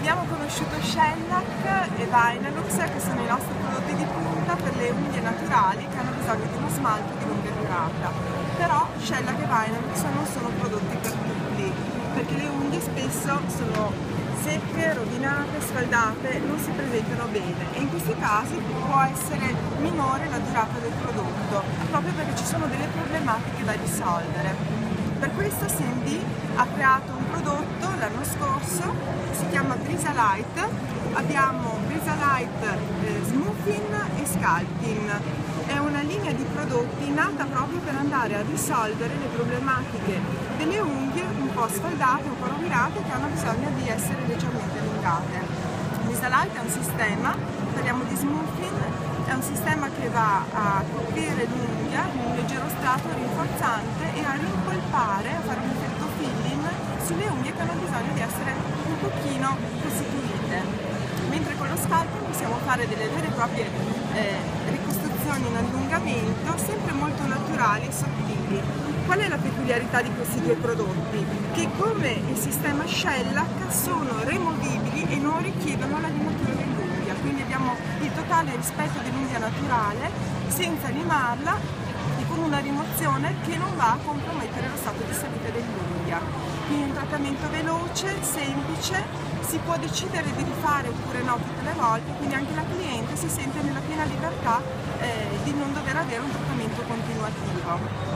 Abbiamo conosciuto Shellac e Vinylux, che sono i nostri prodotti di punta per le unghie naturali che hanno bisogno di uno smalto di lunga durata. Però Shellac e Vinylux non sono prodotti per tutti, perché le unghie spesso sono secche, rovinate, sfaldate, non si presentano bene e in questi casi può essere minore la durata del prodotto, proprio perché ci sono delle problematiche da risolvere. Per questo CMD ha creato un prodotto l'anno scorso, si chiama Brisa Light. Abbiamo Brisa Light Smoothing e Sculpting. È una linea di prodotti nata proprio per andare a risolvere le problematiche delle unghie un po' sfaldate, un po' rovinate, che hanno bisogno di essere leggermente allungate. Brisa Light è un sistema, parliamo di smoothing, è un sistema che va a coprire l'unghia in un leggero strato rinforzante e a rimpolpare, a fare un effetto filling sulle unghie che hanno bisogno di essere un pochino costituite. Mentre con lo scalping possiamo fare delle vere e proprie ricostruzioni in allungamento, sempre molto naturali e sottili. Qual è la peculiarità di questi due prodotti? Che come il sistema Shellac sono removibili e non richiedono la limatura dell'unghia, quindi abbiamo il totale rispetto dell'unghia naturale senza limarla e con una rimozione che non va a compromettere lo stato di salute dell'unghia. Quindi un trattamento veloce, semplice, si può decidere di rifare oppure no tutte le volte, quindi anche la cliente si sente nella piena libertà di non dover avere un trattamento continuativo.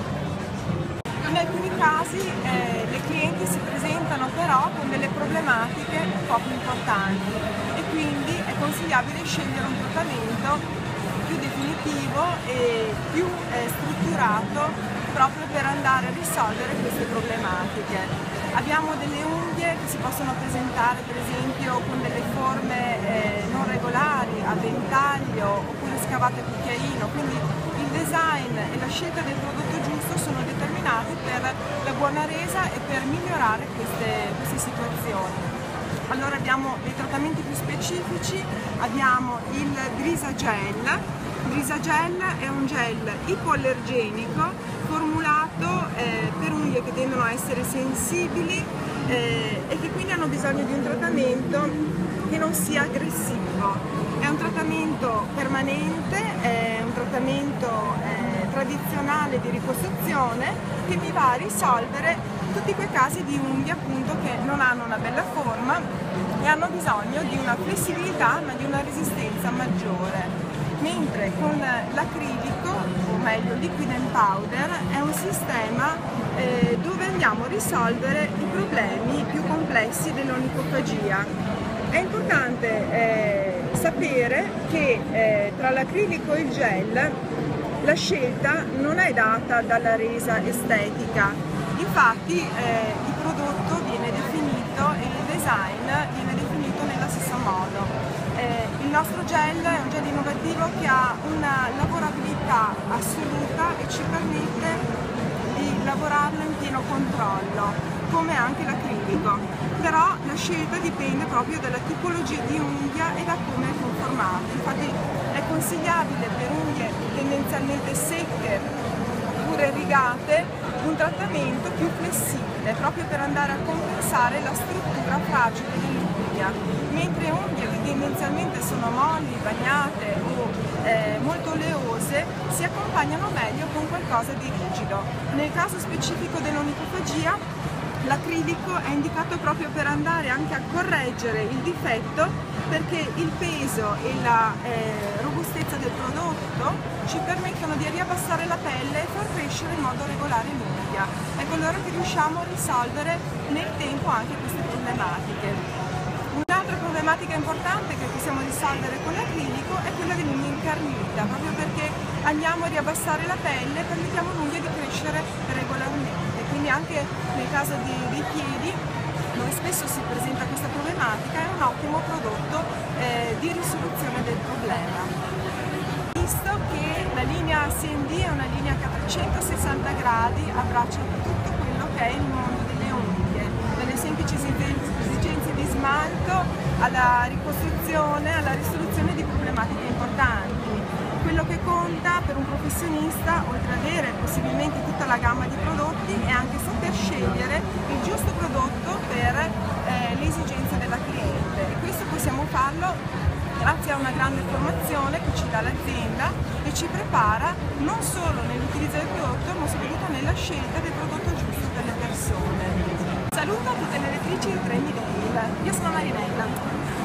In alcuni casi le clienti si presentano però con delle problematiche un po' più importanti e quindi è consigliabile scegliere un trattamento più definitivo e più strutturato proprio per andare a risolvere queste problematiche. Abbiamo delle unghie che si possono presentare per esempio con delle forme non regolari, a ventaglio oppure scavate a cucchiaino, quindi il design e la scelta del prodotto giusto sono determinati per la buona resa e per migliorare queste situazioni. Allora abbiamo dei trattamenti più specifici, abbiamo il Brisa Gel. Brisa Gel è un gel ipoallergenico formulato per unghie che tendono a essere sensibili e che quindi hanno bisogno di un trattamento che non sia aggressivo. È un trattamento permanente, è un trattamento tradizionale di ricostruzione che mi va a risolvere tutti quei casi di unghie appunto che non hanno una bella forma e hanno bisogno di una flessibilità ma di una resistenza maggiore. Mentre con l'acrilico, o meglio liquid and powder, è un sistema dove andiamo a risolvere i problemi più complessi dell'onicofagia. È importante sapere che tra l'acrilico e il gel la scelta non è data dalla resa estetica, infatti il prodotto viene definito e il design viene definito nello stesso modo. Il nostro gel è un gel innovativo che ha una lavorabilità assoluta e ci permette di lavorarlo in pieno controllo, come anche l'acrilico. Però la scelta dipende proprio dalla tipologia di unghia e da come è conformato. Infatti è consigliabile per unghie tendenzialmente secche oppure rigate un trattamento più flessibile, proprio per andare a compensare la struttura fragile dell'unghia, mentre unghie che tendenzialmente sono molli, bagnate o molto oleose si accompagnano meglio con qualcosa di rigido. Nel caso specifico dell'onicofagia, l'acrilico è indicato proprio per andare anche a correggere il difetto, perché il peso e la robustezza del prodotto ci permettono di riabbassare la pelle e far crescere in modo regolare l'unghia. Ecco allora che riusciamo a risolvere nel tempo anche queste problematiche. Un'altra problematica importante che possiamo risolvere con l'acrilico è quella dell'unghia incarnita, proprio perché andiamo a riabbassare la pelle e permettiamo all'unghia di crescere regolarmente. Quindi anche nel caso dei piedi, dove spesso si presenta questa problematica, è un ottimo prodotto di risoluzione del problema. Visto che la linea CMD è una linea che a 360 gradi abbraccia tutto quello che è il mondo delle unghie, dalle semplici esigenze di smalto alla ricostruzione, alla risoluzione di problematiche importanti. Quello che conta per un professionista, oltre ad avere possibilmente tutta la gamma di prodotti, è anche saper scegliere il giusto prodotto per le esigenze della cliente. grazie a una grande formazione che ci dà l'azienda e ci prepara non solo nell'utilizzo del prodotto, ma soprattutto nella scelta del prodotto giusto per le persone. Saluto tutte le lettrici di Trendy Retail, io sono Marinella.